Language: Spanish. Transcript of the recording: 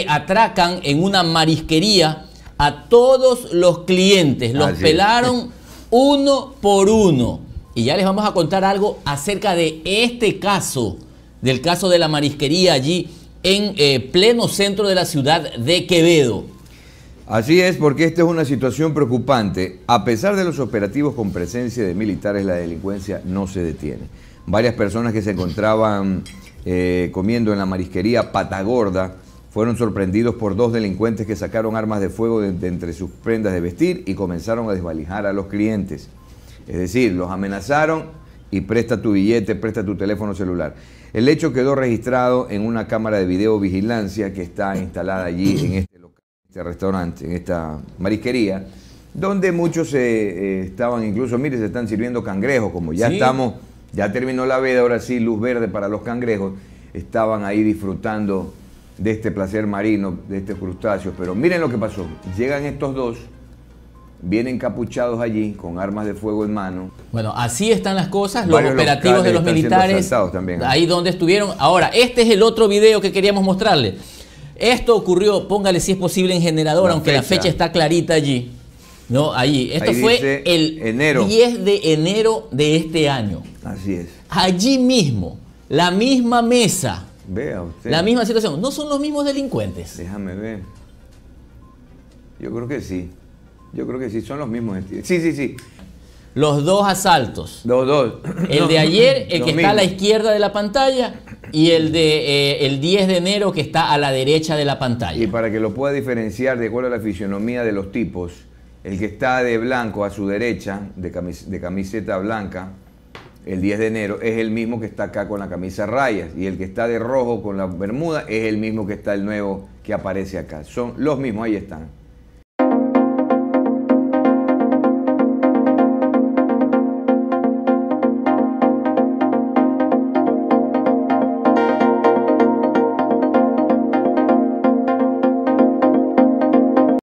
Atracan en una marisquería a todos los clientes, los pelaron uno por uno. Y ya les vamos a contar algo acerca de este caso, del caso de la marisquería allí en pleno centro de la ciudad de Quevedo. Así es, porque esta es una situación preocupante. A pesar de los operativos con presencia de militares, la delincuencia no se detiene. Varias personas que se encontraban comiendo en la marisquería Patagorda fueron sorprendidos por dos delincuentes que sacaron armas de fuego de entre sus prendas de vestir y comenzaron a desvalijar a los clientes. Es decir, los amenazaron y presta tu billete, presta tu teléfono celular. El hecho quedó registrado en una cámara de videovigilancia que está instalada allí en este restaurante, en esta marisquería, donde muchos estaban incluso, mire, se están sirviendo cangrejos, como ya estamos, ya terminó la veda, ahora sí, luz verde para los cangrejos, estaban ahí disfrutando de este placer marino, de estos crustáceos. Pero miren lo que pasó, llegan estos dos, vienen encapuchados allí con armas de fuego en mano. Bueno, así están las cosas, los operativos de los militares, ahí donde estuvieron. Ahora, este es el otro video que queríamos mostrarles. Esto ocurrió, póngale si es posible en generador, aunque la fecha está clarita allí. No, allí. Esto fue el 10 de enero de este año. Así es. Allí mismo, la misma mesa. Vea usted. La misma situación. ¿No son los mismos delincuentes? Déjame ver. Yo creo que sí. Yo creo que sí, son los mismos. Sí. Los dos asaltos. Los dos. El de ayer, el que está a la izquierda de la pantalla, y el de el 10 de enero que está a la derecha de la pantalla. Y para que lo pueda diferenciar de acuerdo a la fisionomía de los tipos, el que está de blanco a su derecha, de camiseta blanca, el 10 de enero, es el mismo que está acá con la camisa a rayas. Y el que está de rojo con la bermuda es el mismo que está el nuevo que aparece acá. Son los mismos, ahí están.